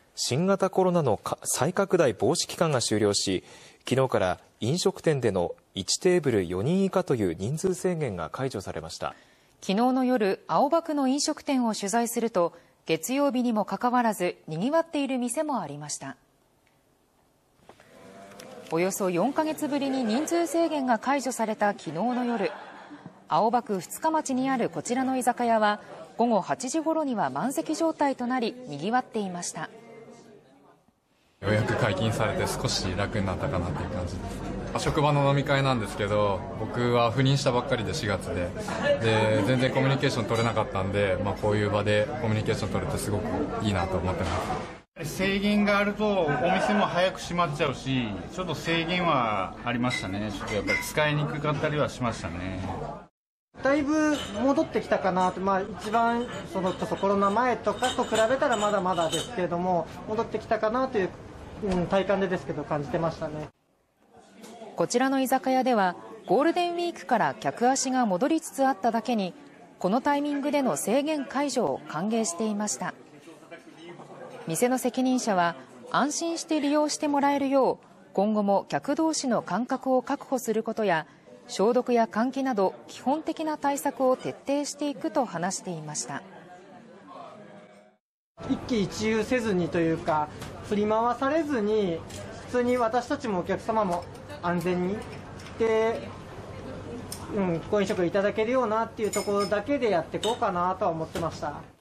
新型コロナの再拡大防止期間が終了し、昨日から飲食店での1テーブル4人以下という人数制限が解除されました。 昨日の夜、青葉区の飲食店を取材すると、月曜日にもかかわらず賑わっている店もありました。およそ4ヶ月ぶりに人数制限が解除された昨日の夜、青葉区二日町にあるこちらの居酒屋は午後8時頃には満席状態となり賑わっていました。 ようやく解禁されて少し楽になったかなっていう感じです。職場の飲み会なんですけど、僕は赴任したばっかりで4月で全然コミュニケーション取れなかったんで、こういう場でコミュニケーション取れてすごくいいなと思ってます。 制限があるとお店も早く閉まっちゃうし、ちょっと制限はありましたね。ちょっとやっぱり使いにくかったりはしましたね。 だいぶ戻ってきたかなと、一番そのこそコロナ前とかと比べたらまだまだですけれども、戻ってきたかなという、体感でですけど感じてましたね。 こちらの居酒屋ではゴールデンウィークから客足が戻りつつあっただけに、このタイミングでの制限解除を歓迎していました。店の責任者は、安心して利用してもらえるよう今後も客同士の間隔を確保することや、消毒や換気など基本的な対策を徹底していくと話していました。 一喜一憂せずにというか、振り回されずに普通に私たちもお客様も安全にで、ご飲食いただけるようなっていうところだけでやっていこうかなとは思ってました。